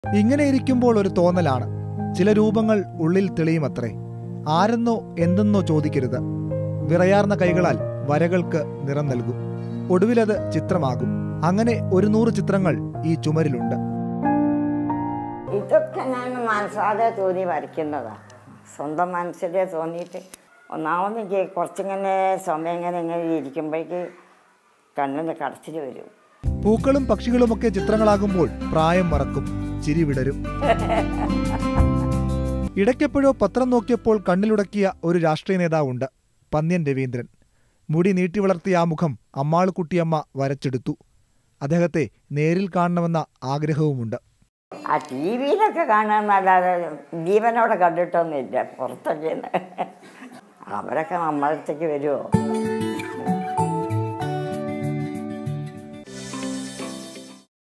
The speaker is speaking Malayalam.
ഇങ്ങനെ ഇരിക്കുമ്പോൾ ഒരു തോന്നലാണ്. ചില രൂപങ്ങൾ ഉള്ളിൽ തെളിയുമത്രേ. ആരെന്നോ എന്തെന്നോ ചോദിക്കരുത്. വിറയാർന്ന കൈകളാൽ വരകൾക്ക് നിറം നൽകും. ഒടുവിലത് ചിത്രമാകും. അങ്ങനെ 100 ചിത്രങ്ങൾ ഈ ചുമരിലുണ്ട്. ഇതൊക്കെ ഞാൻ മനസ്സാതെ തോന്നി വരയ്ക്കുന്നതാ. സ്വന്തം മനസ്സിലെ തോന്നിയിട്ട് ഒന്നാമത് എനിക്ക് കുറച്ചിങ്ങനെ സമയം ഇങ്ങനെ ഇരിക്കുമ്പോഴേക്ക് കണ്ണിന് കടച്ചിൽ വരും. പൂക്കളും പക്ഷികളുമൊക്കെ ചിത്രങ്ങളാകുമ്പോൾ പ്രായം മറക്കും, ചിരി വിടരും. ഇടയ്ക്കെപ്പോഴോ പത്രം നോക്കിയപ്പോൾ കണ്ണിലുടക്കിയ ഒരു രാഷ്ട്രീയ നേതാവുണ്ട്, പന്ന്യൻ രവീന്ദ്രൻ. മുടി നീട്ടി വളർത്തിയ ആ മുഖം അമ്മാളുകുട്ടിയമ്മ വരച്ചെടുത്തു. അദ്ദേഹത്തെ നേരിൽ കാണണമെന്ന ആഗ്രഹവുമുണ്ട്. ആ ടി വിയിലൊക്കെ കാണാമെന്നല്ലാതെ ജീവനോടെ കണ്ടിട്ടൊന്നുമില്ല. പുറത്തൊക്കെ അവരൊക്കെ നമ്മളടുത്തേക്ക് വരുമോ?